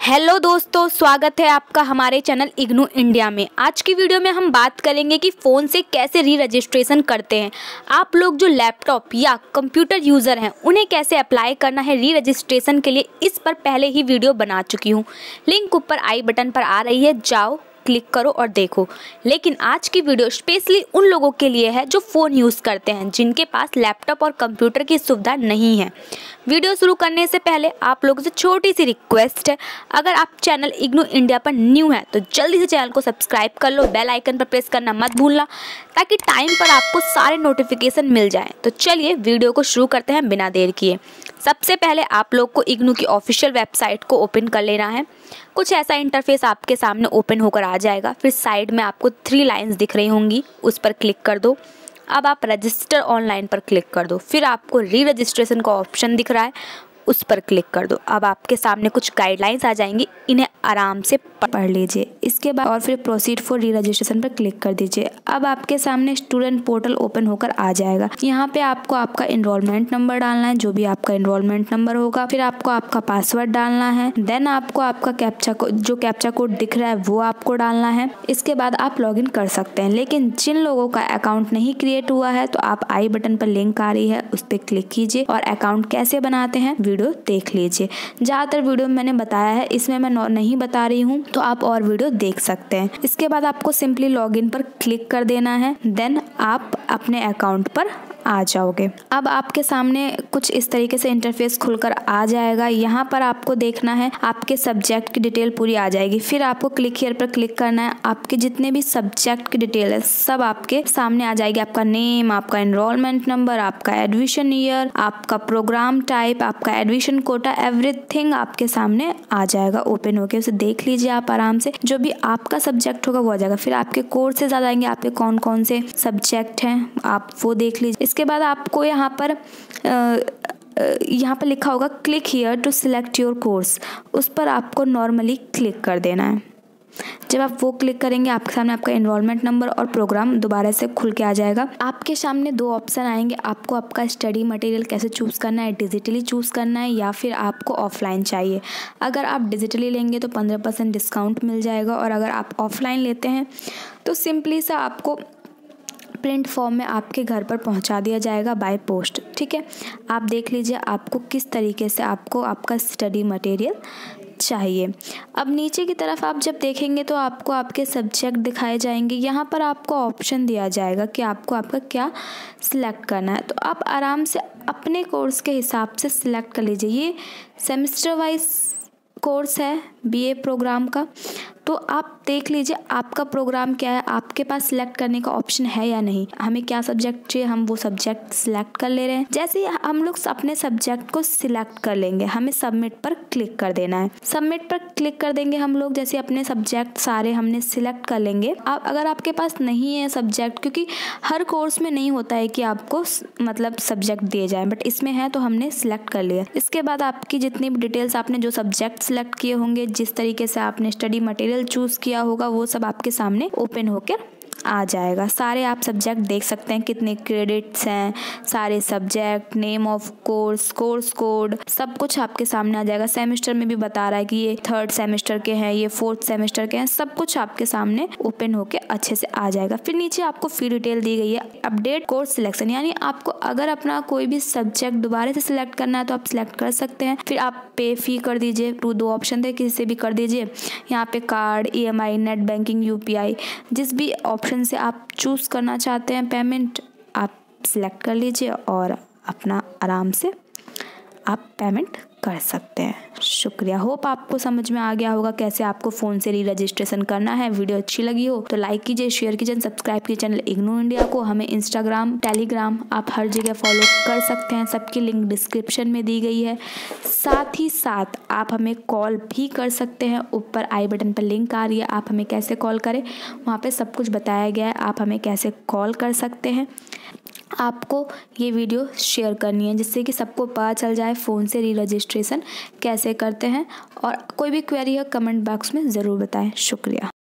Hello दोस्तों, स्वागत है आपका हमारे चैनल इग्नू इंडिया में। आज की वीडियो में हम बात करेंगे कि फ़ोन से कैसे री रजिस्ट्रेशन करते हैं। आप लोग जो लैपटॉप या कंप्यूटर यूज़र हैं उन्हें कैसे अप्लाई करना है री रजिस्ट्रेशन के लिए, इस पर पहले ही वीडियो बना चुकी हूँ। लिंक ऊपर आई बटन पर आ रही है, जाओ क्लिक करो और देखो। लेकिन आज की वीडियो स्पेशली उन लोगों के लिए है जो फ़ोन यूज़ करते हैं, जिनके पास लैपटॉप और कंप्यूटर की सुविधा नहीं है। वीडियो शुरू करने से पहले आप लोगों से छोटी सी रिक्वेस्ट है, अगर आप चैनल इग्नू इंडिया पर न्यू है तो जल्दी से चैनल को सब्सक्राइब कर लो, बेल आइकन पर प्रेस करना मत भूलना, ताकि टाइम पर आपको सारे नोटिफिकेशन मिल जाएं। तो चलिए वीडियो को शुरू करते हैं बिना देर किए। सबसे पहले आप लोग को इग्नू की ऑफिशियल वेबसाइट को ओपन कर लेना है। कुछ ऐसा इंटरफेस आपके सामने ओपन होकर आ जाएगा। फिर साइड में आपको 3 लाइंस दिख रही होंगी, उस पर क्लिक कर दो। अब आप रजिस्टर ऑनलाइन पर क्लिक कर दो। फिर आपको री रजिस्ट्रेशन का ऑप्शन दिख रहा है, उस पर क्लिक कर दो। अब आपके सामने कुछ गाइडलाइंस आ जाएंगी, इन्हें आराम से पढ़ लीजिए। इसके बाद और फिर प्रोसीड फॉर री रजिस्ट्रेशन पर क्लिक कर दीजिए। अब आपके सामने स्टूडेंट पोर्टल ओपन होकर आ जाएगा। यहाँ पे आपको आपका एनरोलमेंट नंबर डालना है, जो भी आपका एनरोलमेंट नंबर होगा। फिर आपको आपका पासवर्ड डालना है। देन आपको आपका कैप्चा कोड दिख रहा है वो आपको डालना है। इसके बाद आप लॉगिन कर सकते हैं। लेकिन जिन लोगों का अकाउंट नहीं क्रिएट हुआ है तो आप आई बटन पर लिंक आ रही है, उस पर क्लिक कीजिए और अकाउंट कैसे बनाते हैं वीडियो देख लीजिए। ज़्यादातर वीडियो मैंने बताया है, इसमें मैं नहीं बता रही हूँ, तो आप और वीडियो देख सकते हैं। इसके बाद आपको सिंपली लॉगिन पर क्लिक कर देना है। देन आप अपने अकाउंट पर आ जाओगे। अब आपके सामने कुछ इस तरीके से इंटरफेस खुलकर आ जाएगा। यहाँ पर आपको देखना है, आपके सब्जेक्ट की डिटेल पूरी आ जाएगी। फिर आपको क्लिक हियर पर क्लिक करना है। आपके जितने भी सब्जेक्ट की डिटेल है सब आपके सामने आ जाएगी। आपका नेम, आपका एनरोलमेंट नंबर, आपका एडमिशन ईयर, आपका प्रोग्राम टाइप, आपका एडमिशन कोटा, एवरीथिंग आपके सामने आ जाएगा ओपन होके। उसे देख लीजिए आप आराम से। जो भी आपका सब्जेक्ट होगा वो आ जाएगा। फिर आपके कोर्सेज आ जाएंगे, आपके कौन कौन से सब्जेक्ट हैं आप वो देख लीजिए। इसके बाद आपको यहाँ पर लिखा होगा click here to select your course, उस पर आपको नॉर्मली क्लिक कर देना है। जब आप वो क्लिक करेंगे आपके सामने आपका एनरोलमेंट नंबर और प्रोग्राम दोबारा से खुल के आ जाएगा। आपके सामने 2 ऑप्शन आएंगे, आपको आपका स्टडी मटेरियल कैसे चूज़ करना है, डिजिटली चूज़ करना है या फिर आपको ऑफलाइन चाहिए। अगर आप डिजिटली लेंगे तो 15% डिस्काउंट मिल जाएगा, और अगर आप ऑफलाइन लेते हैं तो सिंपली सा आपको प्रिंट फॉर्म में आपके घर पर पहुंचा दिया जाएगा बाय पोस्ट। ठीक है, आप देख लीजिए आपको किस तरीके से आपको आपका स्टडी मटेरियल चाहिए। अब नीचे की तरफ आप जब देखेंगे तो आपको आपके सब्जेक्ट दिखाए जाएंगे। यहाँ पर आपको ऑप्शन दिया जाएगा कि आपको आपका क्या सिलेक्ट करना है, तो आप आराम से अपने कोर्स के हिसाब से सिलेक्ट कर लीजिए। ये सेमेस्टर वाइज कोर्स है बीए प्रोग्राम का, तो आप देख लीजिए आपका प्रोग्राम क्या है, आपके पास सिलेक्ट करने का ऑप्शन है या नहीं। हमें क्या सब्जेक्ट चाहिए, हम वो सब्जेक्ट सिलेक्ट कर ले रहे हैं। जैसे ही हम लोग अपने सब्जेक्ट को सिलेक्ट कर लेंगे, हमें सबमिट पर क्लिक कर देना है। सबमिट पर क्लिक कर देंगे हम लोग, जैसे अपने सब्जेक्ट सारे हमने सिलेक्ट कर लेंगे। आप अगर आपके पास नहीं है सब्जेक्ट, क्योंकि हर कोर्स में नहीं होता है कि आपको मतलब सब्जेक्ट दिए जाए, बट इसमें है तो हमने सिलेक्ट कर लिया। इसके बाद आपकी जितनी भी डिटेल्स आपने जो सब्जेक्ट सिलेक्ट किए होंगे, जिस तरीके से आपने स्टडी मटेरियल चूज किया होगा, वो सब आपके सामने ओपन होकर आ जाएगा। सारे आप सब्जेक्ट देख सकते हैं, कितने क्रेडिट्स हैं, सारे subject, name of course, course code, सब कुछ आपके सामने आ जाएगा। सेमेस्टर में भी बता रहा है कि ये 3rd सेमेस्टर के हैं, ये 4th सेमेस्टर के हैं, सब कुछ आपके सामने ओपन होके अच्छे से आ जाएगा। फिर नीचे आपको फी डिटेल दी गई है, अपडेट कोर्स सिलेक्शन, यानी आपको अगर अपना कोई भी सब्जेक्ट दोबारा से सिलेक्ट करना है तो आप सिलेक्ट कर सकते हैं। फिर आप पे फी कर दीजिए, 2 ऑप्शन थे, किसी से भी कर दीजिए। यहाँ पे card, EMI, net banking, UPI, जिस भी ऑप्शन से आप चूज करना चाहते हैं पेमेंट, आप सिलेक्ट कर लीजिए और अपना आराम से आप पेमेंट कर सकते हैं। शुक्रिया, होप आपको समझ में आ गया होगा कैसे आपको फ़ोन से री रजिस्ट्रेशन करना है। वीडियो अच्छी लगी हो तो लाइक कीजिए, शेयर कीजिए, सब्सक्राइब कीजिए चैनल इग्नू इंडिया को। हमें इंस्टाग्राम, टेलीग्राम, आप हर जगह फॉलो कर सकते हैं, सबकी लिंक डिस्क्रिप्शन में दी गई है। साथ ही साथ आप हमें कॉल भी कर सकते हैं, ऊपर आई बटन पर लिंक आ रही है, आप हमें कैसे कॉल करें वहाँ पर सब कुछ बताया गया है, आप हमें कैसे कॉल कर सकते हैं। आपको ये वीडियो शेयर करनी है जिससे कि सबको पता चल जाए फ़ोन से री रजिस्ट्रेशन कैसे करते हैं, और कोई भी क्वेरी है कमेंट बॉक्स में ज़रूर बताएं। शुक्रिया।